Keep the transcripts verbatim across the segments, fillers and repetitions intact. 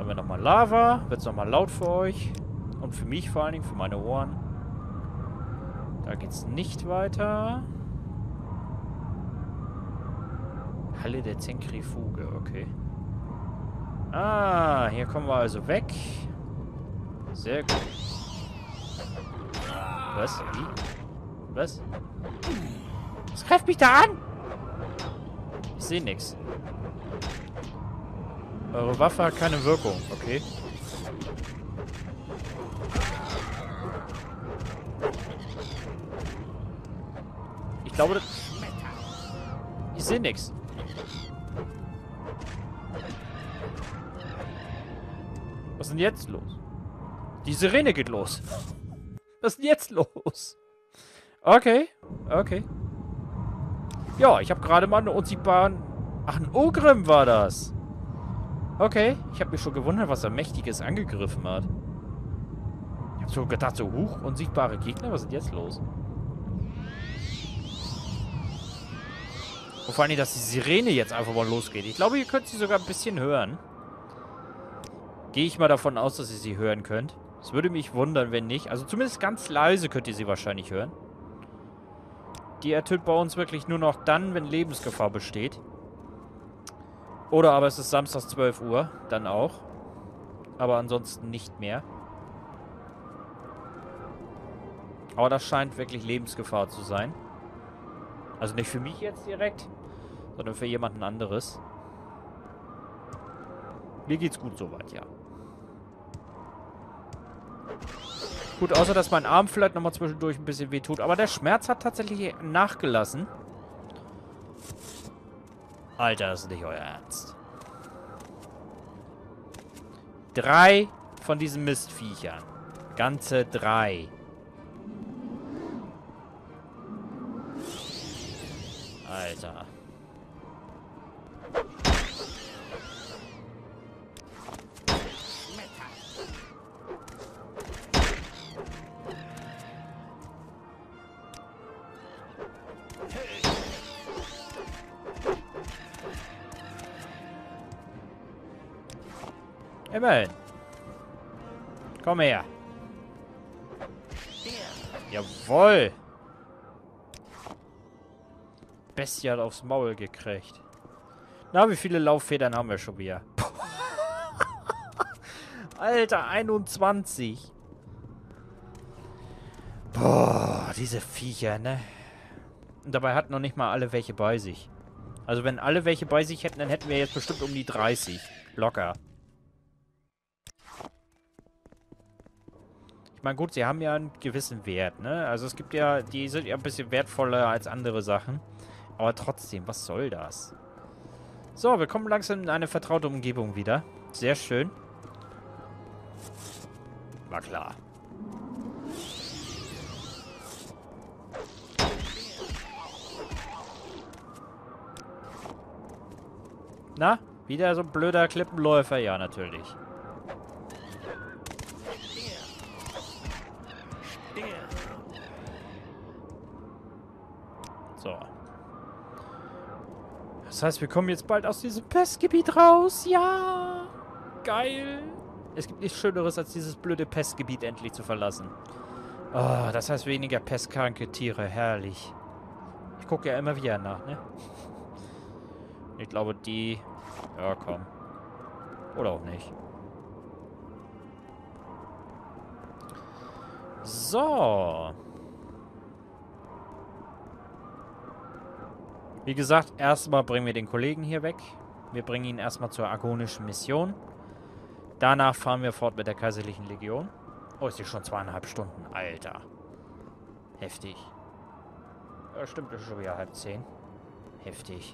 haben wir nochmal Lava. Wird es nochmal laut für euch. Und für mich vor allen Dingen, für meine Ohren. Da geht's nicht weiter. Halle der Zentrifuge, okay. Ah, hier kommen wir also weg. Sehr gut. Was? Wie? Was? Was greift mich da an? Ich sehe nichts. Eure Waffe hat keine Wirkung, okay. Ich glaube, das... Ich sehe nichts. Was ist denn jetzt los? Die Sirene geht los. Was ist denn jetzt los? Okay, okay. Ja, ich habe gerade mal einen unsichtbaren... Ach, ein Ogrim war das. Okay, ich habe mich schon gewundert, was er Mächtiges angegriffen hat. Ich habe so gedacht, so, huch, unsichtbare Gegner, was ist denn jetzt los? Und vor allem, dass die Sirene jetzt einfach mal losgeht. Ich glaube, ihr könnt sie sogar ein bisschen hören. Gehe ich mal davon aus, dass ihr sie hören könnt. Es würde mich wundern, wenn nicht. Also zumindest ganz leise könnt ihr sie wahrscheinlich hören. Die ertönt bei uns wirklich nur noch dann, wenn Lebensgefahr besteht. Oder aber es ist samstags zwölf Uhr, dann auch. Aber ansonsten nicht mehr. Aber das scheint wirklich Lebensgefahr zu sein. Also nicht für mich jetzt direkt, sondern für jemanden anderes. Mir geht's gut soweit, ja. Gut, außer dass mein Arm vielleicht nochmal zwischendurch ein bisschen wehtut. Aber der Schmerz hat tatsächlich nachgelassen. Alter, das ist nicht euer Ernst. Drei von diesen Mistviechern. Ganze drei. Alter. Immerhin. Komm her. Jawohl. Bestie hat aufs Maul gekriegt. Na, wie viele Lauffedern haben wir schon wieder? Alter, einundzwanzig. Boah, diese Viecher, ne? Und dabei hatten noch nicht mal alle welche bei sich. Also wenn alle welche bei sich hätten, dann hätten wir jetzt bestimmt um die dreißig. Locker. Ich meine, gut, sie haben ja einen gewissen Wert, ne? Also es gibt ja, die sind ja ein bisschen wertvoller als andere Sachen. Aber trotzdem, was soll das? So, wir kommen langsam in eine vertraute Umgebung wieder. Sehr schön. War klar. Na? Wieder so ein blöder Klippenläufer? Ja, natürlich. So. Das heißt, wir kommen jetzt bald aus diesem Pestgebiet raus. Ja. Geil. Es gibt nichts Schöneres, als dieses blöde Pestgebiet endlich zu verlassen. Oh, das heißt weniger pestkranke Tiere. Herrlich. Ich gucke ja immer wieder nach, ne? Ich glaube, die... Ja, komm. Oder auch nicht. So. Wie gesagt, erstmal bringen wir den Kollegen hier weg. Wir bringen ihn erstmal zur argonischen Mission. Danach fahren wir fort mit der Kaiserlichen Legion. Oh, ist die schon zweieinhalb Stunden. Alter. Heftig. Ja, stimmt, das ist schon wieder halb zehn. Heftig.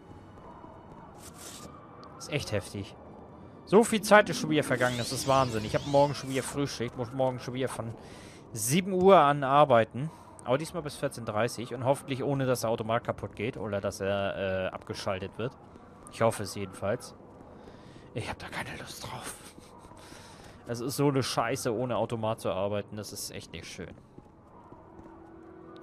Ist echt heftig. So viel Zeit ist schon wieder vergangen, das ist Wahnsinn. Ich habe morgen schon wieder Frühschicht, muss morgen schon wieder von sieben Uhr an arbeiten. Aber diesmal bis vierzehn Uhr dreißig und hoffentlich ohne, dass der Automat kaputt geht oder dass er äh, abgeschaltet wird. Ich hoffe es jedenfalls. Ich habe da keine Lust drauf. Es ist so eine Scheiße, ohne Automat zu arbeiten. Das ist echt nicht schön.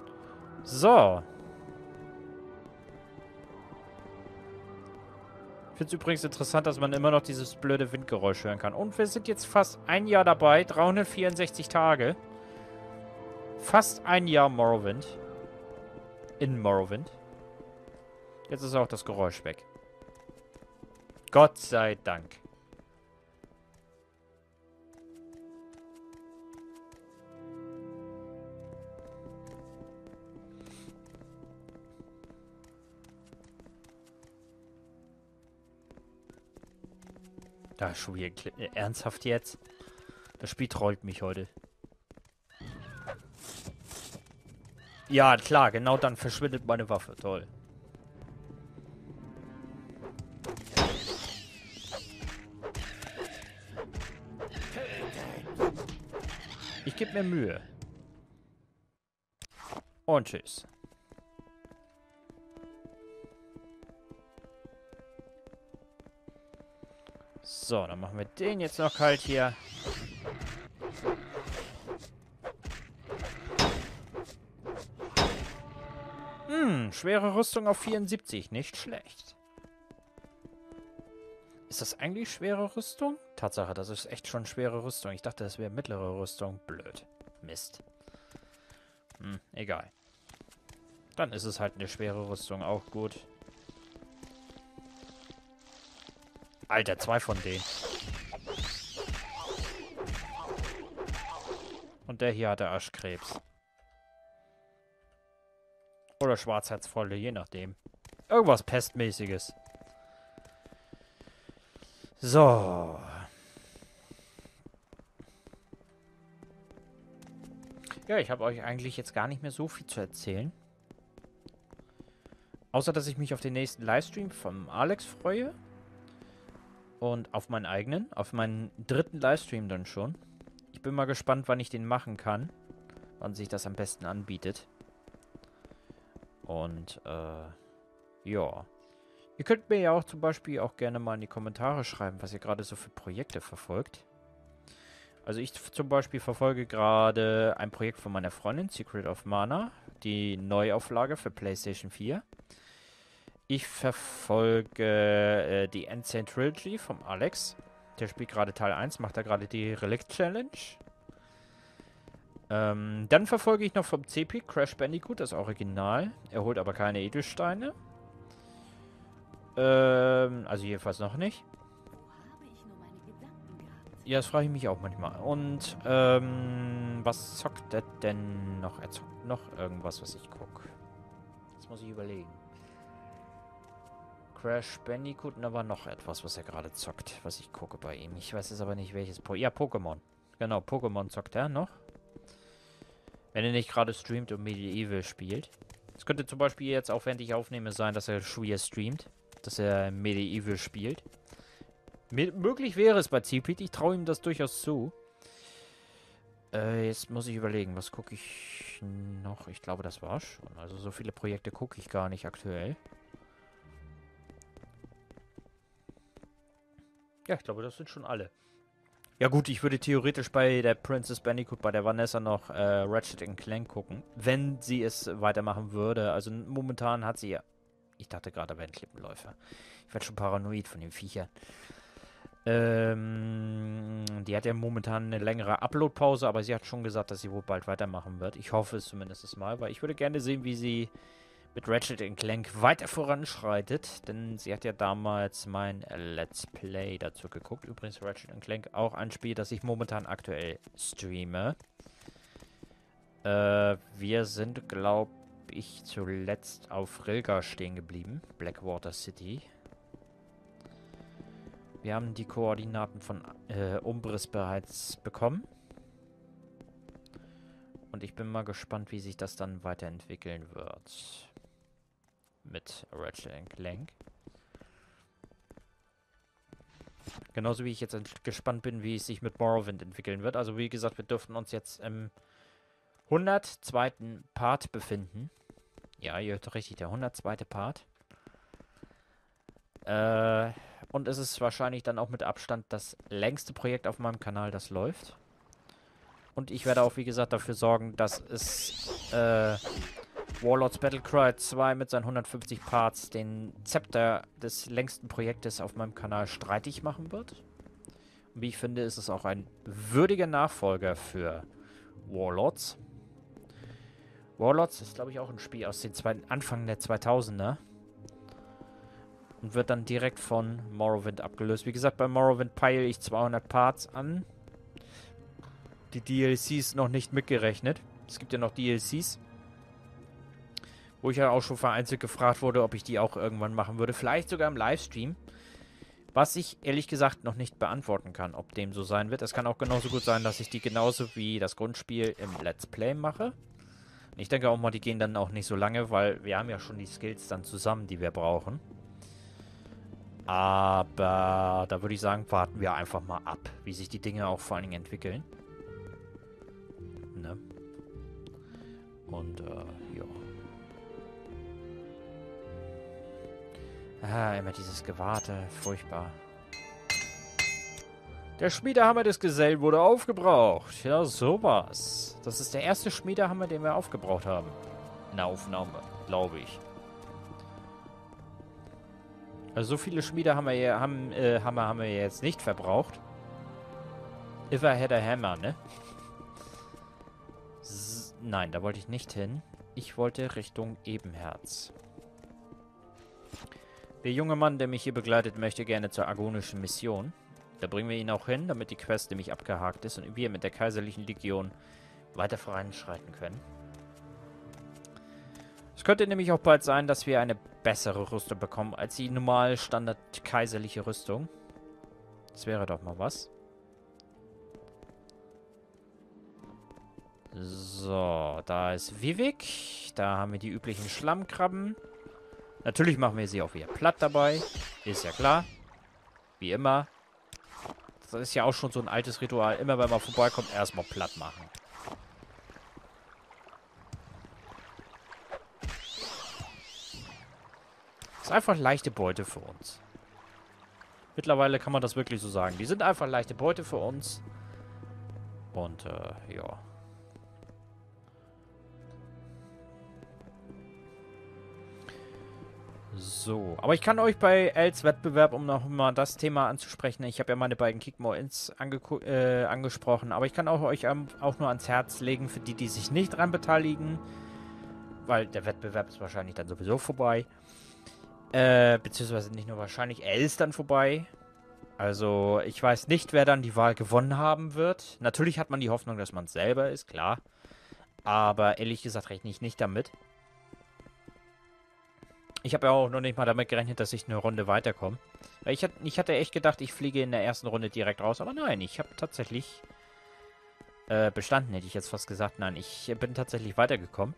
So. Ich finde es übrigens interessant, dass man immer noch dieses blöde Windgeräusch hören kann. Und wir sind jetzt fast ein Jahr dabei. dreihundertvierundsechzig Tage. Fast ein Jahr Morrowind. In Morrowind. Jetzt ist auch das Geräusch weg. Gott sei Dank. Da ist schon wieder äh, ernsthaft jetzt. Das Spiel trollt mich heute. Ja, klar, genau dann verschwindet meine Waffe. Toll. Ich gebe mir Mühe. Und tschüss. So, dann machen wir den jetzt noch kalt hier. Hm, schwere Rüstung auf vierundsiebzig. Nicht schlecht. Ist das eigentlich schwere Rüstung? Tatsache, das ist echt schon schwere Rüstung. Ich dachte, das wäre mittlere Rüstung. Blöd. Mist. Hm, egal. Dann ist es halt eine schwere Rüstung. Auch gut. Alter, zwei von denen. Und der hier hatte Aschkrebs. Oder Schwarzherzvolle, je nachdem. Irgendwas Pestmäßiges. So. Ja, ich habe euch eigentlich jetzt gar nicht mehr so viel zu erzählen. Außer, dass ich mich auf den nächsten Livestream vom Alex freue. Und auf meinen eigenen. Auf meinen dritten Livestream dann schon. Ich bin mal gespannt, wann ich den machen kann. Wann sich das am besten anbietet. Und, äh, ja. Ihr könnt mir ja auch zum Beispiel auch gerne mal in die Kommentare schreiben, was ihr gerade so für Projekte verfolgt. Also ich zum Beispiel verfolge gerade ein Projekt von meiner Freundin, Secret of Mana. Die Neuauflage für PlayStation vier. Ich verfolge äh, die Insane Trilogy vom Alex. Der spielt gerade Teil eins, macht da gerade die Relic Challenge. Ähm, dann verfolge ich noch vom C P Crash Bandicoot, das Original. Er holt aber keine Edelsteine. Ähm, also jedenfalls noch nicht. Ja, das frage ich mich auch manchmal. Und, ähm, was zockt er denn noch? Er zockt noch irgendwas, was ich gucke. Jetzt muss ich überlegen. Crash Bandicoot und aber noch etwas, was er gerade zockt, was ich gucke bei ihm. Ich weiß jetzt aber nicht, welches. Po ja, Pokémon. Genau, Pokémon zockt er noch. Wenn er nicht gerade streamt und Medieval spielt. Es könnte zum Beispiel jetzt auch, während ich aufnehme, sein, dass er Schwier streamt. Dass er Medieval spielt. M möglich wäre es bei Zipit. Ich traue ihm das durchaus zu. Äh, jetzt muss ich überlegen, was gucke ich noch? Ich glaube, das war's schon. Also so viele Projekte gucke ich gar nicht aktuell. Ja, ich glaube, das sind schon alle. Ja gut, ich würde theoretisch bei der Princess Bandicoot, bei der Vanessa noch äh, Ratchet and Clank gucken, wenn sie es weitermachen würde. Also momentan hat sie ja... Ich dachte gerade, er wäre ein Klippenläufer. Ich werde schon paranoid von dem Viecher. Ähm, die hat ja momentan eine längere Upload-Pause, aber sie hat schon gesagt, dass sie wohl bald weitermachen wird. Ich hoffe es zumindest mal, weil ich würde gerne sehen, wie sie mit Ratchet and Clank weiter voranschreitet, denn sie hat ja damals mein Let's Play dazu geguckt. Übrigens Ratchet and Clank auch ein Spiel, das ich momentan aktuell streame. Äh, wir sind, glaube ich, zuletzt auf Rilga stehen geblieben. Blackwater City. Wir haben die Koordinaten von äh, Umbris bereits bekommen. Und ich bin mal gespannt, wie sich das dann weiterentwickeln wird. Mit Ratchet and Clank. Genauso wie ich jetzt gespannt bin, wie es sich mit Morrowind entwickeln wird. Also wie gesagt, wir dürften uns jetzt im hundertzweiten Part befinden. Ja, ihr hört richtig, der hundertzweite Part. Äh, und es ist wahrscheinlich dann auch mit Abstand das längste Projekt auf meinem Kanal, das läuft. Und ich werde auch, wie gesagt, dafür sorgen, dass es äh, Warlords Battlecry zwei mit seinen hundertfünfzig Parts den Zepter des längsten Projektes auf meinem Kanal streitig machen wird. Und wie ich finde, ist es auch ein würdiger Nachfolger für Warlords. Warlords ist, glaube ich, auch ein Spiel aus den zwei, Anfang der zweitausender. Und wird dann direkt von Morrowind abgelöst. Wie gesagt, bei Morrowind peile ich zweihundert Parts an. Die D L Cs noch nicht mitgerechnet. Es gibt ja noch D L Cs. Wo ich ja auch schon vereinzelt gefragt wurde, ob ich die auch irgendwann machen würde. Vielleicht sogar im Livestream. Was ich ehrlich gesagt noch nicht beantworten kann, ob dem so sein wird. Es kann auch genauso gut sein, dass ich die genauso wie das Grundspiel im Let's Play mache. Ich denke auch mal, die gehen dann auch nicht so lange, weil wir haben ja schon die Skills dann zusammen, die wir brauchen. Aber da würde ich sagen, warten wir einfach mal ab, wie sich die Dinge auch vor allen Dingen entwickeln. Ne? Und, äh, ja. Ah, immer dieses Gewarte. Furchtbar. Der Schmiedehammer des Gesellen wurde aufgebraucht. Ja, sowas. Das ist der erste Schmiedehammer, den wir aufgebraucht haben. In der Aufnahme, glaube ich. Also so viele Schmiedehammer haben, äh, Hammer haben wir jetzt nicht verbraucht. If I had a hammer, ne? S Nein, da wollte ich nicht hin. Ich wollte Richtung Ebenherz. Der junge Mann, der mich hier begleitet, möchte gerne zur argonischen Mission. Da bringen wir ihn auch hin, damit die Quest nämlich abgehakt ist und wir mit der Kaiserlichen Legion weiter voranschreiten können. Es könnte nämlich auch bald sein, dass wir eine bessere Rüstung bekommen als die normal Standard kaiserliche Rüstung. Das wäre doch mal was. So, da ist Vivek. Da haben wir die üblichen Schlammkrabben. Natürlich machen wir sie auch wieder platt dabei. Ist ja klar. Wie immer. Das ist ja auch schon so ein altes Ritual. Immer wenn man vorbeikommt, erstmal platt machen. Das ist einfach leichte Beute für uns. Mittlerweile kann man das wirklich so sagen. Die sind einfach leichte Beute für uns. Und, äh, ja. So, aber ich kann euch bei Els Wettbewerb, um noch mal das Thema anzusprechen, ich habe ja meine beiden Kickmore-Ins äh, angesprochen, aber ich kann auch euch ähm, auch nur ans Herz legen, für die, die sich nicht dran beteiligen, weil der Wettbewerb ist wahrscheinlich dann sowieso vorbei, äh, beziehungsweise nicht nur wahrscheinlich, er ist dann vorbei. Also, ich weiß nicht, wer dann die Wahl gewonnen haben wird. Natürlich hat man die Hoffnung, dass man es selber ist, klar, aber ehrlich gesagt rechne ich nicht damit. Ich habe ja auch noch nicht mal damit gerechnet, dass ich eine Runde weiterkomme. Ich, ich hatte echt gedacht, ich fliege in der ersten Runde direkt raus. Aber nein, ich habe tatsächlich äh, bestanden, hätte ich jetzt fast gesagt. Nein, ich bin tatsächlich weitergekommen.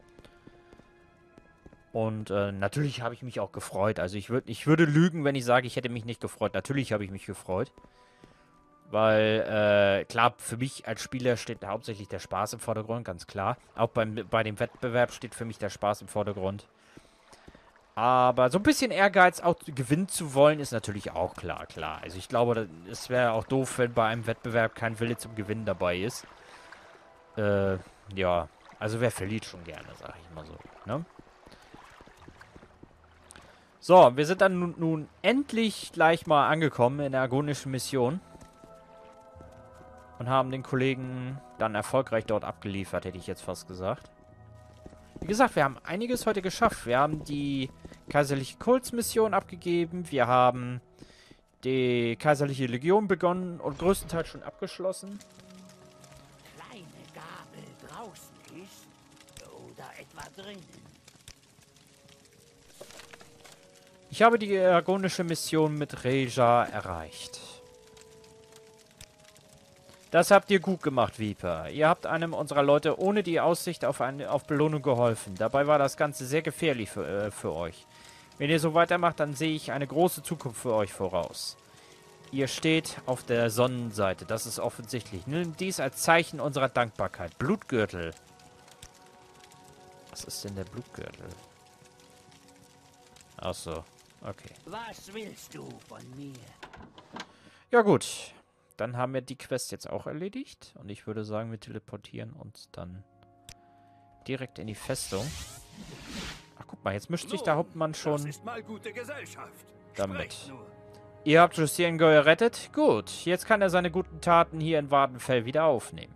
Und äh, natürlich habe ich mich auch gefreut. Also ich, würd, ich würde lügen, wenn ich sage, ich hätte mich nicht gefreut. Natürlich habe ich mich gefreut. Weil, äh, klar, für mich als Spieler steht hauptsächlich der Spaß im Vordergrund, ganz klar. Auch beim, bei dem Wettbewerb steht für mich der Spaß im Vordergrund. Aber so ein bisschen Ehrgeiz auch gewinnen zu wollen, ist natürlich auch klar, klar. Also ich glaube, es wäre auch doof, wenn bei einem Wettbewerb kein Wille zum Gewinnen dabei ist. Äh, ja. Also wer verliert schon gerne, sag ich mal so, ne? So, wir sind dann nun, nun endlich gleich mal angekommen in der argonischen Mission. Und haben den Kollegen dann erfolgreich dort abgeliefert, hätte ich jetzt fast gesagt. Wie gesagt, wir haben einiges heute geschafft. Wir haben die Kaiserliche Kultsmission abgegeben. Wir haben die Kaiserliche Legion begonnen und größtenteils schon abgeschlossen. Kleine Gabel draußen ist oder etwa drinnen. Ich habe die argonische Mission mit Reja erreicht. Das habt ihr gut gemacht, Viper. Ihr habt einem unserer Leute ohne die Aussicht auf, eine, auf Belohnung geholfen. Dabei war das Ganze sehr gefährlich für, äh, für euch. Wenn ihr so weitermacht, dann sehe ich eine große Zukunft für euch voraus. Ihr steht auf der Sonnenseite, das ist offensichtlich. Nehmt dies als Zeichen unserer Dankbarkeit. Blutgürtel. Was ist denn der Blutgürtel? Ach so, okay. Was willst du von mir? Ja gut. Dann haben wir die Quest jetzt auch erledigt. Und ich würde sagen, wir teleportieren uns dann direkt in die Festung. Ach, guck mal, jetzt mischt sich der Hauptmann schon Das ist mal gute Gesellschaft. damit. Sprech nur. Ihr habt Lucien gerettet? Gut, jetzt kann er seine guten Taten hier in Wadenfell wieder aufnehmen.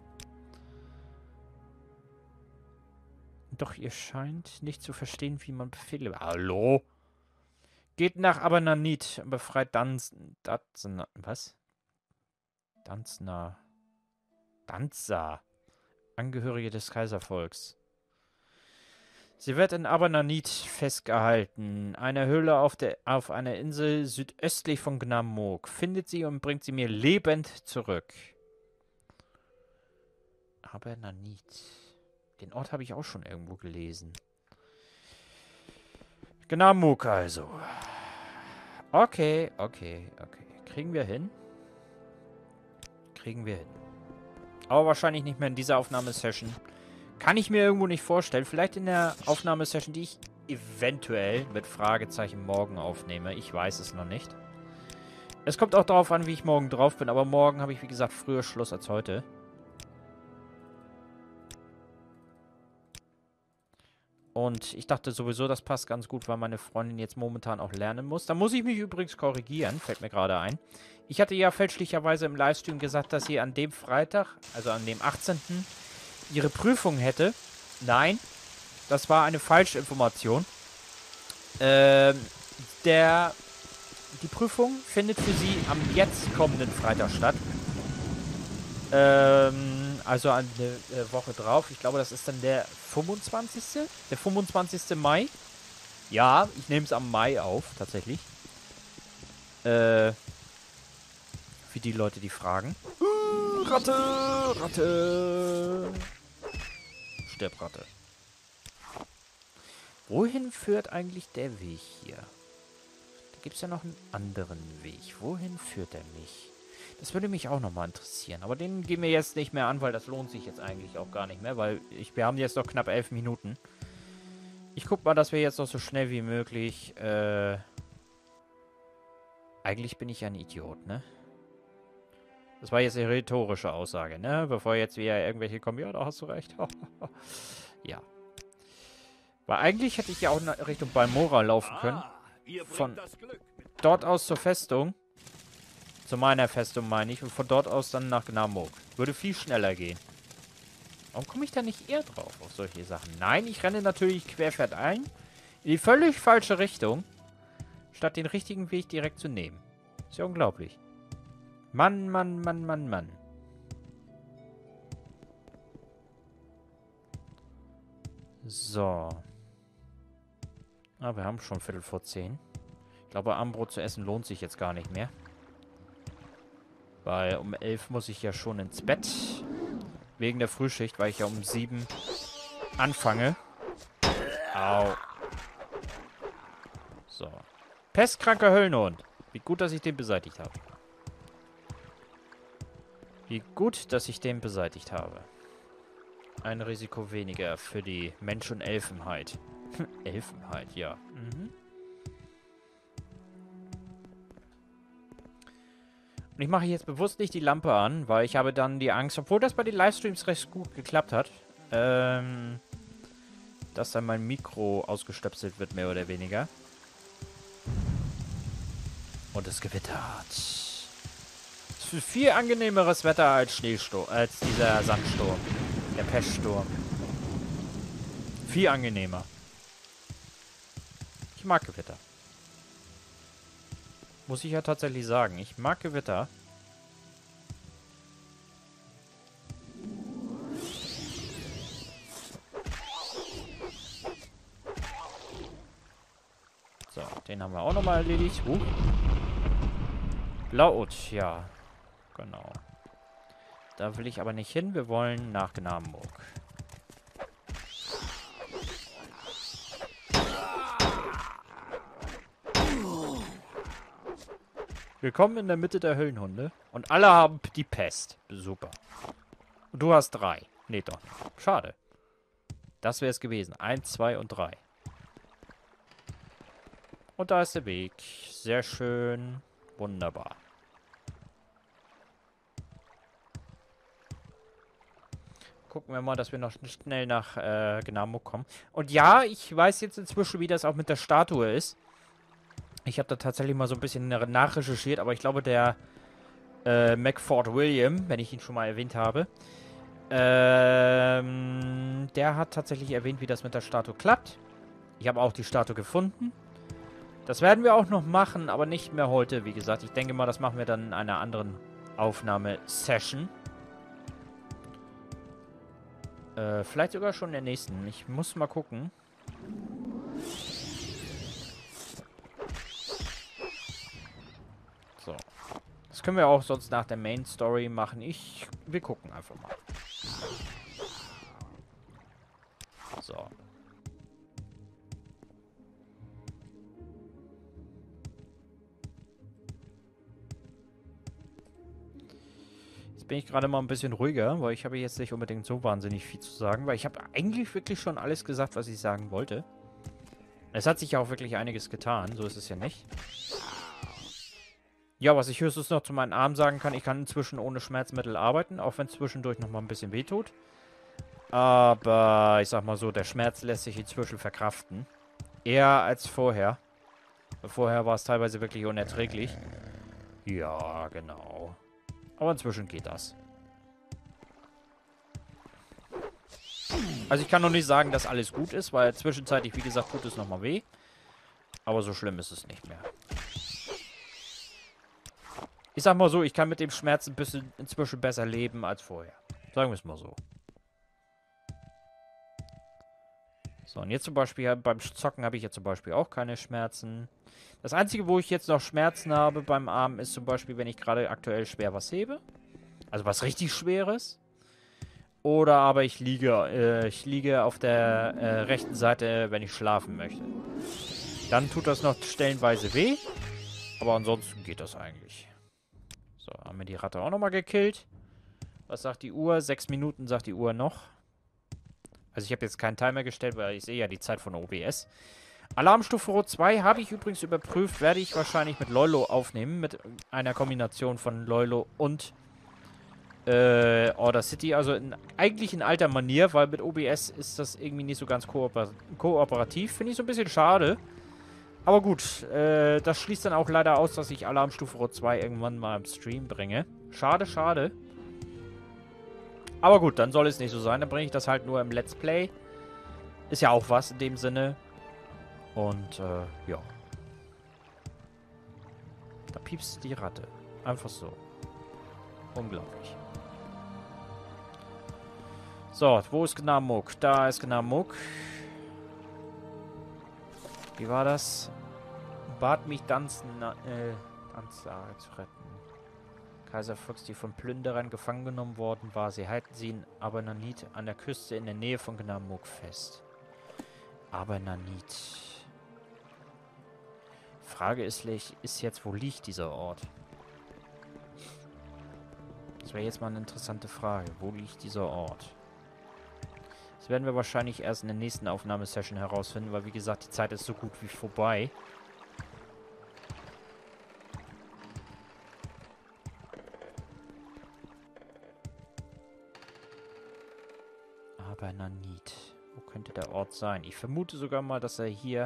Doch ihr scheint nicht zu verstehen, wie man Befehle... Hallo? Geht nach Abernanit und befreit Danz... Danzna... Was? Danzna... Danza. Angehörige des Kaiservolks. Sie wird in Abernanit festgehalten. Eine Höhle auf, der, auf einer Insel südöstlich von Gnamok. Findet sie und bringt sie mir lebend zurück. Abernanit. Den Ort habe ich auch schon irgendwo gelesen. Gnamok also. Okay, okay, okay. Kriegen wir hin? Kriegen wir hin. Aber wahrscheinlich nicht mehr in dieser Aufnahmesession. Kann ich mir irgendwo nicht vorstellen. Vielleicht in der Aufnahmesession, die ich eventuell mit Fragezeichen morgen aufnehme. Ich weiß es noch nicht. Es kommt auch darauf an, wie ich morgen drauf bin. Aber morgen habe ich, wie gesagt, früher Schluss als heute. Und ich dachte sowieso, das passt ganz gut, weil meine Freundin jetzt momentan auch lernen muss. Da muss ich mich übrigens korrigieren, fällt mir gerade ein. Ich hatte ja fälschlicherweise im Livestream gesagt, dass sie an dem Freitag, also an dem achtzehnten ihre Prüfung hätte. Nein, das war eine Falschinformation. Ähm, der, die Prüfung findet für sie am jetzt kommenden Freitag statt. Ähm, also an der äh, Woche drauf. Ich glaube, das ist dann der fünfundzwanzigste Der fünfundzwanzigste Mai. Ja, ich nehme es am Mai auf, tatsächlich. Äh, für die Leute, die fragen. Uh, Ratte, Ratte. Stirb, Ratte. Wohin führt eigentlich der Weg hier? Da gibt es ja noch einen anderen Weg. Wohin führt er mich? Das würde mich auch nochmal interessieren. Aber den gehen wir jetzt nicht mehr an, weil das lohnt sich jetzt eigentlich auch gar nicht mehr. Weil ich, wir haben jetzt noch knapp elf Minuten. Ich guck mal, dass wir jetzt noch so schnell wie möglich... Äh, eigentlich bin ich ja ein Idiot, ne? Das war jetzt eine rhetorische Aussage, ne? Bevor jetzt wieder irgendwelche kommen, ja, da hast du recht. Ja. Weil eigentlich hätte ich ja auch in Richtung Balmora laufen können. Ah, ihr bringt Von das Glück mit. dort aus zur Festung. Zu meiner Festung meine ich. Und von dort aus dann nach Gnamok. Würde viel schneller gehen. Warum komme ich da nicht eher drauf auf solche Sachen? Nein, ich renne natürlich querfeldein in die völlig falsche Richtung, statt den richtigen Weg direkt zu nehmen. Ist ja unglaublich. Mann, Mann, Mann, Mann, Mann. So. Ah, wir haben schon Viertel vor zehn. Ich glaube, Abendbrot zu essen lohnt sich jetzt gar nicht mehr. Weil um elf muss ich ja schon ins Bett. Wegen der Frühschicht, weil ich ja um sieben anfange. Au. So. Pestkranker Höllenhund. Wie gut, dass ich den beseitigt habe. Wie gut, dass ich den beseitigt habe. Ein Risiko weniger für die Mensch- und Elfenheit. Elfenheit, ja. Mhm. Und ich mache jetzt bewusst nicht die Lampe an, weil ich habe dann die Angst, obwohl das bei den Livestreams recht gut geklappt hat, ähm, dass dann mein Mikro ausgestöpselt wird, mehr oder weniger. Und es gewittert. Es ist viel angenehmeres Wetter als Schneesturm, als dieser Sandsturm. Der Peststurm. Viel angenehmer. Ich mag Gewitter. Muss ich ja tatsächlich sagen. Ich mag Gewitter. So, den haben wir auch nochmal erledigt. Uh. Laut, ja. Genau. Da will ich aber nicht hin. Wir wollen nach Gnamok. Willkommen in der Mitte der Höllenhunde. Und alle haben die Pest. Super. Und du hast drei. Nee, doch nicht. Schade. Das wäre es gewesen. Eins, zwei und drei. Und da ist der Weg. Sehr schön. Wunderbar. gucken wir mal, dass wir noch schnell nach äh, Gnamuk kommen. Und ja, ich weiß jetzt inzwischen, wie das auch mit der Statue ist. Ich habe da tatsächlich mal so ein bisschen nachrecherchiert, aber ich glaube, der äh, McFord William, wenn ich ihn schon mal erwähnt habe, ähm, der hat tatsächlich erwähnt, wie das mit der Statue klappt. Ich habe auch die Statue gefunden. Das werden wir auch noch machen, aber nicht mehr heute, wie gesagt. Ich denke mal, das machen wir dann in einer anderen Aufnahmesession. Äh, vielleicht sogar schon in der nächsten. Ich muss mal gucken. So. Das können wir auch sonst nach der Main Story machen. Ich, wir gucken einfach mal. So. Jetzt bin ich gerade mal ein bisschen ruhiger, weil ich habe jetzt nicht unbedingt so wahnsinnig viel zu sagen, weil ich habe eigentlich wirklich schon alles gesagt, was ich sagen wollte. Es hat sich ja auch wirklich einiges getan, so ist es ja nicht. Ja, was ich höchstens noch zu meinen Armen sagen kann, ich kann inzwischen ohne Schmerzmittel arbeiten, auch wenn es zwischendurch nochmal ein bisschen wehtut. Aber ich sag mal so, der Schmerz lässt sich inzwischen verkraften. Eher als vorher. Vorher war es teilweise wirklich unerträglich. Ja, genau. Aber inzwischen geht das. Also ich kann noch nicht sagen, dass alles gut ist, weil zwischenzeitlich, wie gesagt, tut es nochmal weh. Aber so schlimm ist es nicht mehr. Ich sag mal so, ich kann mit dem Schmerz ein bisschen inzwischen besser leben als vorher. Sagen wir es mal so. So, und jetzt zum Beispiel, beim Zocken habe ich jetzt zum Beispiel auch keine Schmerzen. Das Einzige, wo ich jetzt noch Schmerzen habe beim Arm, ist zum Beispiel, wenn ich gerade aktuell schwer was hebe. Also was richtig Schweres. Oder aber ich liege, äh, ich liege auf der äh, rechten Seite, wenn ich schlafen möchte. Dann tut das noch stellenweise weh. Aber ansonsten geht das eigentlich. So, haben wir die Ratte auch nochmal gekillt. Was sagt die Uhr? Sechs Minuten sagt die Uhr noch. Also ich habe jetzt keinen Timer gestellt, weil ich sehe ja die Zeit von O B S. Alarmstufe Rot zwei habe ich übrigens überprüft. Werde ich wahrscheinlich mit Loilo aufnehmen. Mit einer Kombination von Loilo und äh, Order City. Also in, eigentlich in alter Manier, weil mit O B S ist das irgendwie nicht so ganz kooper kooperativ. Finde ich so ein bisschen schade. Aber gut, äh, das schließt dann auch leider aus, dass ich Alarmstufe Rot zwei irgendwann mal im Stream bringe. Schade, schade. Aber gut, dann soll es nicht so sein. Dann bringe ich das halt nur im Let's Play. Ist ja auch was in dem Sinne. Und, äh, ja. Da piepst die Ratte. Einfach so. Unglaublich. So, wo ist Gnamuk? Da ist Gnamuk. Wie war das? Bat mich Danzen, äh, Danzlage zu retten. Kaiser Fuchs, die von Plünderern gefangen genommen worden war. Sie halten sie in Abernanit an der Küste in der Nähe von Gnamuk fest. Abernanit. Frage ist, ist jetzt, wo liegt dieser Ort? Das wäre jetzt mal eine interessante Frage. Wo liegt dieser Ort? Das werden wir wahrscheinlich erst in der nächsten Aufnahmesession herausfinden, weil wie gesagt, die Zeit ist so gut wie vorbei. Abernanit. Wo könnte der Ort sein? Ich vermute sogar mal, dass er hier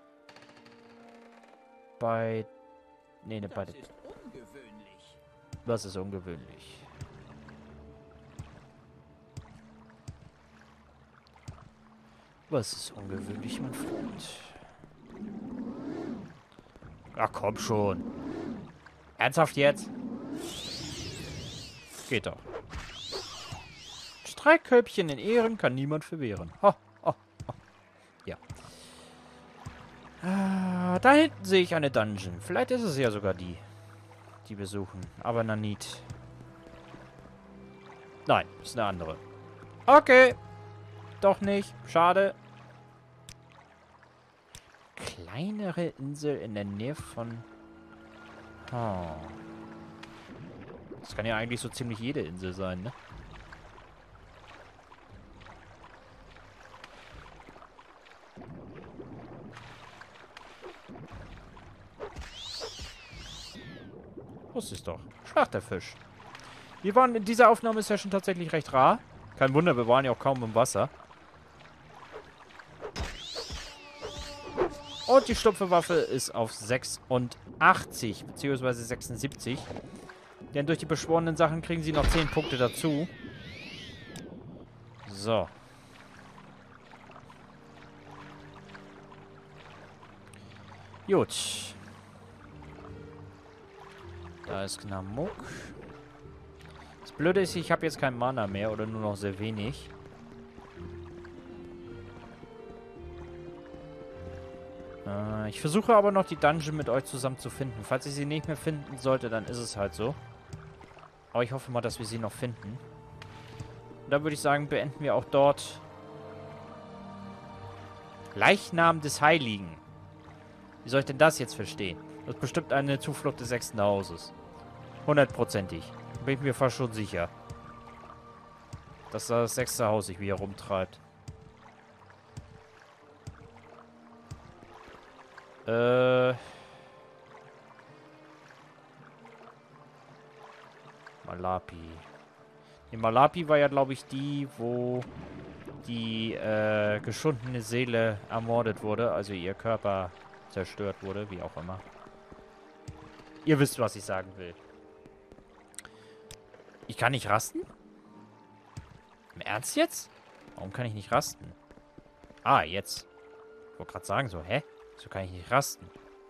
bei... Nee, ne, bei... Das ist ungewöhnlich. Was ist ungewöhnlich? Was ist ungewöhnlich, mein Freund? Ach, komm schon. Ernsthaft jetzt? Geht doch. Streikköpfchen in Ehren kann niemand verwehren. Ha, ha, ha. Ja. Ah, da hinten sehe ich eine Dungeon. Vielleicht ist es ja sogar die, die wir suchen. Aber Nanit. Nein, ist eine andere. Okay. Doch nicht. Schade. Kleinere Insel in der Nähe von... Oh. Das kann ja eigentlich so ziemlich jede Insel sein, ne? Wusste es doch. Schlachterfisch. Wir waren in dieser Aufnahmesession tatsächlich recht rar. Kein Wunder, wir waren ja auch kaum im Wasser. Und die stumpfe Waffe ist auf sechsundachtzig, beziehungsweise sechsundsiebzig. Denn durch die beschworenen Sachen kriegen sie noch zehn Punkte dazu. So. Gut. Da ist Gnamuk. Das Blöde ist, ich habe jetzt kein Mana mehr oder nur noch sehr wenig. Äh, ich versuche aber noch die Dungeon mit euch zusammen zu finden. Falls ich sie nicht mehr finden sollte, dann ist es halt so. Aber ich hoffe mal, dass wir sie noch finden. Und dann würde ich sagen, beenden wir auch dort Leichnam des Heiligen. Wie soll ich denn das jetzt verstehen? Das ist bestimmt eine Zuflucht des sechsten Hauses. Hundertprozentig. Bin ich mir fast schon sicher. Dass da das sechste Haus sich wieder rumtreibt. Äh... Malapi. Die Malapi war ja, glaube ich, die, wo die äh, geschundene Seele ermordet wurde. Also ihr Körper zerstört wurde, wie auch immer. Ihr wisst, was ich sagen will. Ich kann nicht rasten? Im Ernst jetzt? Warum kann ich nicht rasten? Ah, jetzt. Ich wollte gerade sagen so, hä? So kann ich nicht rasten.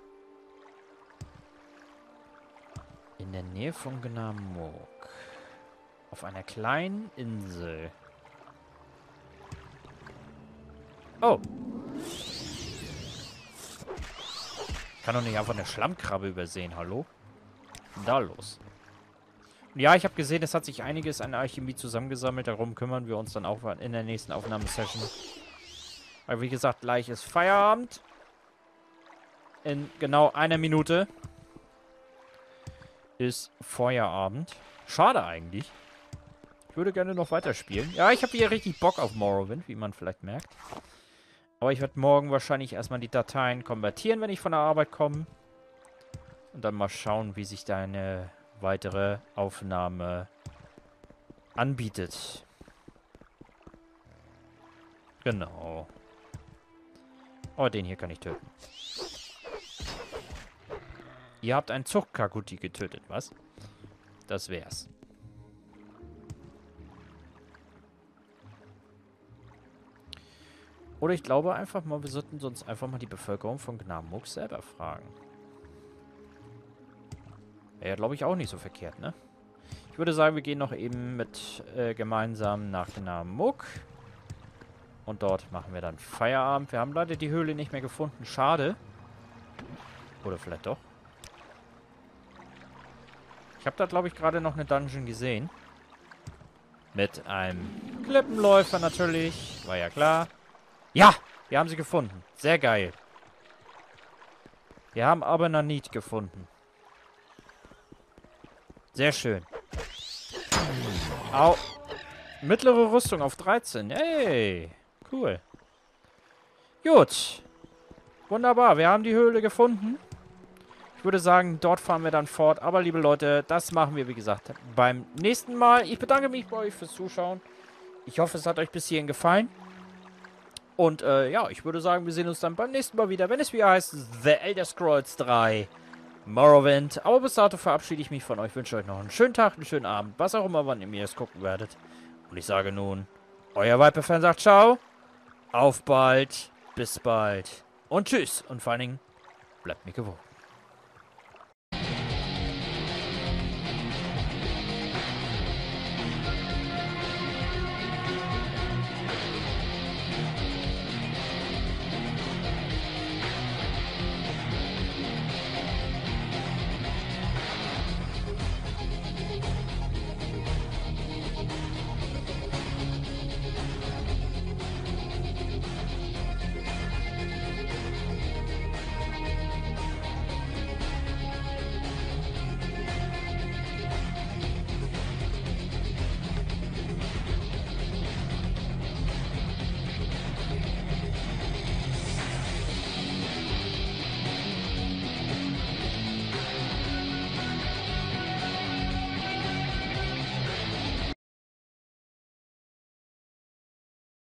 In der Nähe von Gnamuk. Auf einer kleinen Insel. Oh. Ich kann doch nicht einfach eine Schlammkrabbe übersehen, hallo? Was ist denn da los? Und ja, ich habe gesehen, es hat sich einiges an Alchemie zusammengesammelt. Darum kümmern wir uns dann auch in der nächsten Aufnahmesession. Weil, wie gesagt, gleich ist Feierabend. In genau einer Minute ist Feierabend. Schade eigentlich. Ich würde gerne noch weiterspielen. Ja, ich habe hier richtig Bock auf Morrowind, wie man vielleicht merkt. Aber ich werde morgen wahrscheinlich erstmal die Dateien konvertieren, wenn ich von der Arbeit komme. Und dann mal schauen, wie sich da eine weitere Aufnahme anbietet. Genau. Oh, den hier kann ich töten. Ihr habt einen Zuchtkakuti getötet, was? Das wär's. Oder ich glaube einfach mal, wir sollten uns einfach mal die Bevölkerung von Gnamuk selber fragen. Wäre ja, glaube ich, auch nicht so verkehrt, ne? Ich würde sagen, wir gehen noch eben mit äh, gemeinsam nach Gnamuk. Und dort machen wir dann Feierabend. Wir haben leider die Höhle nicht mehr gefunden. Schade. Oder vielleicht doch. Ich habe da, glaube ich, gerade noch eine Dungeon gesehen. Mit einem Klippenläufer natürlich. War ja klar. Ja, wir haben sie gefunden. Sehr geil. Wir haben aber Nanit gefunden. Sehr schön. Au. Mittlere Rüstung auf dreizehn. Hey. Cool. Gut. Wunderbar. Wir haben die Höhle gefunden. Ich würde sagen, dort fahren wir dann fort. Aber, liebe Leute, das machen wir, wie gesagt, beim nächsten Mal. Ich bedanke mich bei euch fürs Zuschauen. Ich hoffe, es hat euch bis hierhin gefallen. Und, äh, ja, ich würde sagen, wir sehen uns dann beim nächsten Mal wieder, wenn es wieder heißt The Elder Scrolls drei Morrowind. Aber bis dato verabschiede ich mich von euch. Wünsche euch noch einen schönen Tag, einen schönen Abend, was auch immer, wann ihr mir es gucken werdet. Und ich sage nun, euer Viper-Fan sagt ciao, auf bald, bis bald und tschüss. Und vor allen Dingen, bleibt mir gewogen.